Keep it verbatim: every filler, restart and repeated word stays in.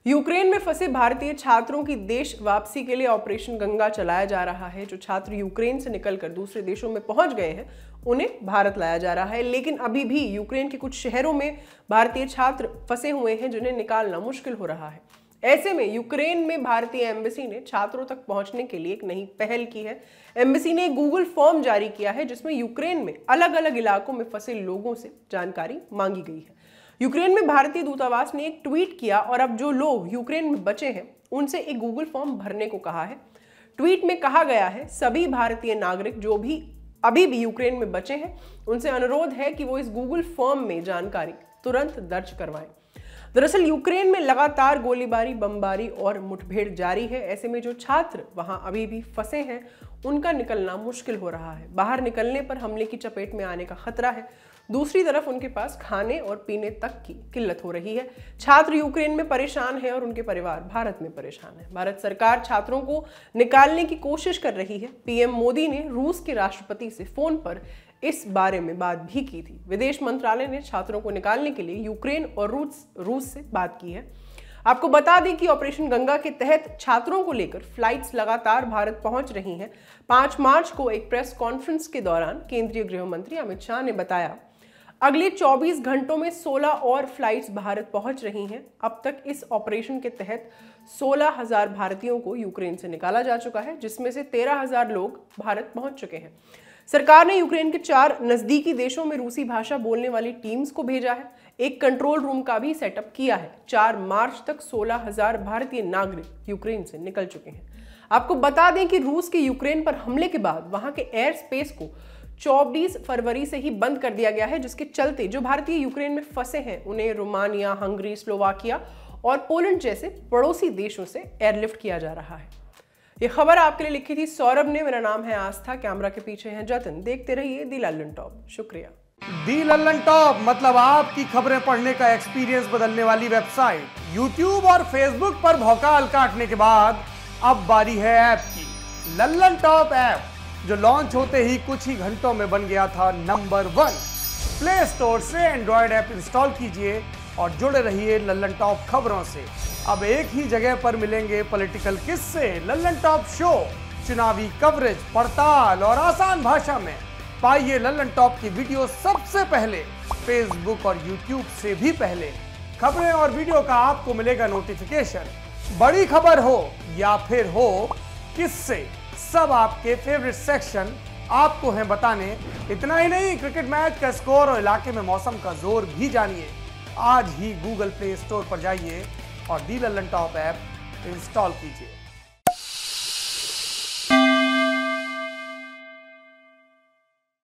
Ukraine में फंसे भारतीय छात्रों की देश वापसी के लिए ऑपरेशन गंगा चलाया जा रहा है। जो छात्र यूक्रेन से निकलकर दूसरे देशों में पहुंच गए हैं उन्हें भारत लाया जा रहा है, लेकिन अभी भी यूक्रेन के कुछ शहरों में भारतीय छात्र फंसे हुए हैं जिन्हें निकालना मुश्किल हो रहा है। ऐसे में यूक्रेन में भारतीय एम्बेसी ने छात्रों तक पहुंचने के लिए एक नई पहल की है। एम्बेसी ने एक गूगल फॉर्म जारी किया है जिसमें यूक्रेन में अलग अलग इलाकों में फंसे लोगों से जानकारी मांगी गई है। यूक्रेन में भारतीय दूतावास ने एक ट्वीट किया और अब जो लोग यूक्रेन में बचे हैं उनसे एक गूगल फॉर्म भरने को कहा है। ट्वीट में कहा गया है, सभी भारतीय नागरिक जो भी अभी भी यूक्रेन में बचे हैं उनसे अनुरोध है कि वो इस गूगल फॉर्म में जानकारी तुरंत दर्ज करवाएं। दरअसल यूक्रेन में लगातार गोलीबारी, बमबारी और मुठभेड़ जारी है। ऐसे में जो छात्र वहां अभी भी फंसे हैं उनका निकलना मुश्किल हो रहा है। बाहर निकलने पर हमले की चपेट में आने का खतरा है। दूसरी तरफ उनके पास खाने और पीने तक की किल्लत हो रही है। छात्र यूक्रेन में परेशान हैं और उनके परिवार भारत में परेशान है। भारत सरकार छात्रों को निकालने की कोशिश कर रही है। पीएम मोदी ने रूस के राष्ट्रपति से फोन पर इस बारे में बात भी की थी। विदेश मंत्रालय ने छात्रों को निकालने के लिए यूक्रेन और रूस रूस से बात की है। आपको बता दें कि ऑपरेशन गंगा के तहत छात्रों को लेकर फ्लाइट्स लगातार भारत पहुंच रही हैं। पाँच मार्च को एक प्रेस कॉन्फ्रेंस के दौरान केंद्रीय गृह मंत्री अमित शाह ने बताया, अगले चौबीस घंटों में सोलह और फ्लाइट्स भारत पहुंच रही हैं। अब तक इस ऑपरेशन के तहत सोलह हजार भारतीयों को यूक्रेन से निकाला जा चुका है, जिसमें से तेरह हजार लोग भारत पहुंच चुके हैं। सरकार ने यूक्रेन के चार नजदीकी देशों में रूसी भाषा बोलने वाली टीम्स को भेजा है। एक कंट्रोल रूम का भी सेटअप किया है। चार मार्च तक सोलह हजार भारतीय नागरिक यूक्रेन से निकल चुके हैं। आपको बता दें कि रूस के यूक्रेन पर हमले के बाद वहां के एयर स्पेस को चौबीस फरवरी से ही बंद कर दिया गया है, जिसके चलते जो भारतीय यूक्रेन में फंसे हैं उन्हें रोमानिया, हंगरी, स्लोवाकिया और पोलैंड जैसे पड़ोसी देशों से एयरलिफ्ट किया जा रहा है। ये खबर आपके लिए लिखी थी सौरभ ने। मेरा नाम है आस्था, कैमरा के पीछे है जतन। देखते रहिए दी लल्लन टॉप। शुक्रिया। दी लल्लन टॉप मतलब आपकी खबरें पढ़ने का एक्सपीरियंस बदलने वाली वेबसाइट। यूट्यूब और फेसबुक पर भौकाल काटने के बाद अब बारी है ऐप की। लल्लन टॉप ऐप जो लॉन्च होते ही कुछ ही घंटों में बन गया था नंबर वन। प्ले स्टोर से एंड्रॉयड ऐप इंस्टॉल कीजिए और जुड़े रहिए लल्लन टॉप खबरों से। अब एक ही जगह पर मिलेंगे पॉलिटिकल किस्से, लल्लन टॉप शो, चुनावी कवरेज, पड़ताल और आसान भाषा में। पाइए लल्लन टॉप की वीडियो सबसे पहले, फेसबुक और यूट्यूब से भी पहले। खबरें और वीडियो का आपको मिलेगा नोटिफिकेशन। बड़ी खबर हो या फिर हो किस्से, सब आपके फेवरेट सेक्शन आपको हैं बताने। इतना ही नहीं, क्रिकेट मैच का स्कोर और इलाके में मौसम का जोर भी जानिए। आज ही गूगल प्ले स्टोर पर जाइए और the Lallantop app install कीजिए।